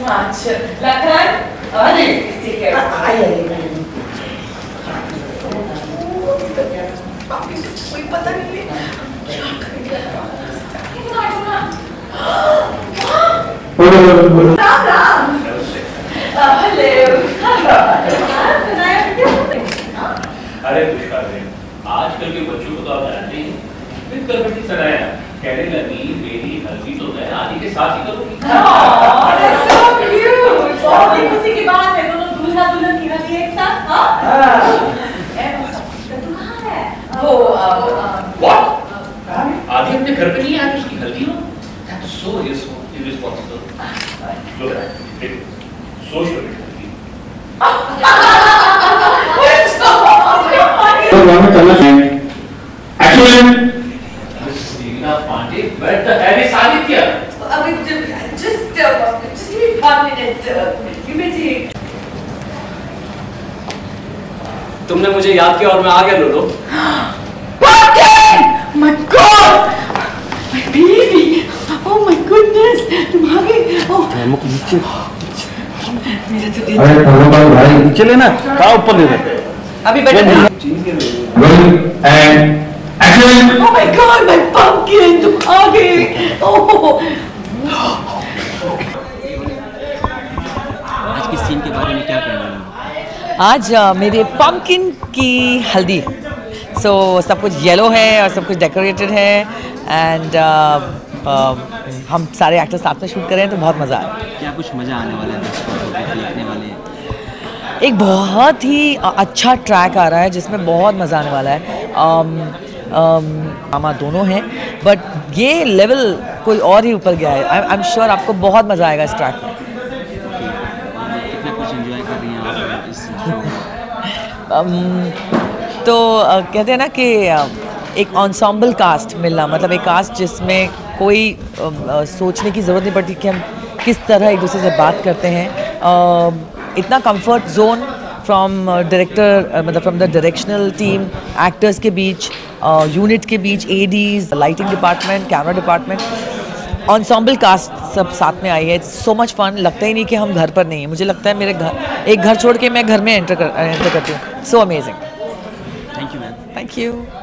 much. Lakan, take care. कोई पता नहीं है क्या करेंगे। राम राम। अरे आजकल के बच्चों को तो आप जानते हैं, फिर करवटी सराया कहने लगी मेरी हल्दी तो मैं आदि के साथ ही करूँगी। That's so cute. बहुत ही खुशी की बात है, दोनों दूल्हा दुल्हन की हल्दी एक साथ, हाँ? वो What? आदि अपने घर पे नहीं आया उसकी हल्दी हो? That's so irresponsible. Look at that. Social media. Action. Sina Pandey, where the hell is Aditya? Just give me 1 minute. Immediate. तुमने मुझे याद किया और मैं आ गया लोलो। My God! My baby! Oh my goodness! तुम आ गए? Oh. मेरा तो दिन। अरे भाई नीचे लेना, कहाँ ऊपर ले रहे? अभी बैठो। And action! Oh my God! My pumpkin! तुम आ गए? Oh. आज की सीन के बारे में क्या कहना है? आज मेरे पम्पकिन की हल्दी, सब कुछ येलो है और सब कुछ डेकोरेटेड है एंड हम सारे एक्टर्स साथ में शूट कर रहे हैं तो बहुत मज़ा आया। क्या कुछ मज़ा आने वाला है दर्शकों को देखने वाले? एक बहुत ही अच्छा ट्रैक आ रहा है जिसमें बहुत मज़ा आने वाला है। मामा दोनों हैं बट ये लेवल कोई और ही ऊपर गया है। आई एम श्योर आपको बहुत मज़ा आएगा इस ट्रैक में। कितना कुछ एंजॉय कर रही हैं आप इस तो कहते हैं ना कि एक ensemble कास्ट मिलना, मतलब एक कास्ट जिसमें कोई सोचने की ज़रूरत नहीं पड़ती कि हम किस तरह एक दूसरे से बात करते हैं। इतना कंफर्ट जोन फ्रॉम डायरेक्टर, मतलब from the directional team, actors के बीच, यूनिट के बीच, ADs, lighting department, camera department, ensemble cast सब साथ में आई है। It's so much fun. लगता ही नहीं कि हम घर पर नहीं हैं। मुझे लगता है मेरे घर, एक घर छोड़ के मैं घर में एंटर करती हूँ। So amazing. Thank you ma'am. Thank you.